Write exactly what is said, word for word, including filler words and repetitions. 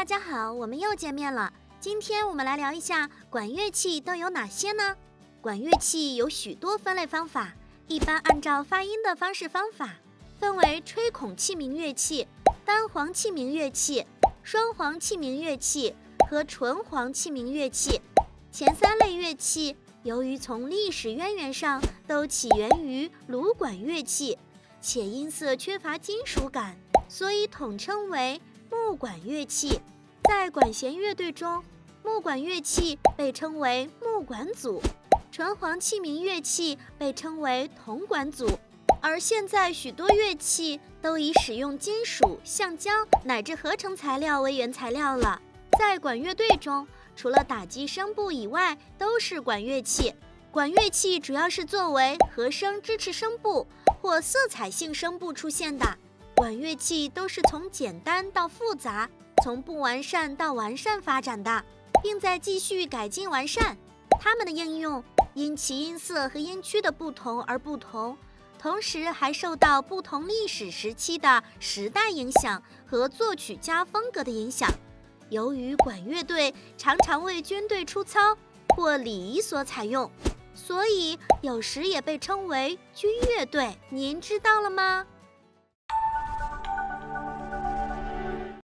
大家好，我们又见面了。今天我们来聊一下管乐器都有哪些呢？管乐器有许多分类方法，一般按照发音的方式方法，分为吹孔器鸣乐器、单簧器鸣乐器、双簧器鸣乐器和纯簧器鸣乐器。前三类乐器由于从历史渊源上都起源于芦管乐器，且音色缺乏金属感，所以统称为木管乐器。在管弦乐队中，木管乐器被称为木管组，纯簧器鸣乐器被称为铜管组。而现在许多乐器都以使用金属、橡胶乃至合成材料为原材料了。在管乐队中，除了打击声部以外，都是管乐器。管乐器主要是作为和声支持声部或色彩性声部出现的。管乐器都是从简单到复杂，从不完善到完善发展的，并在继续改进完善。它们的应用因其音色和音区的不同而不同，同时还受到不同历史时期的时代影响和作曲家风格的影响。由于管乐队常常为军队出操或礼仪所采用，所以有时也被称为军乐队。您知道了吗？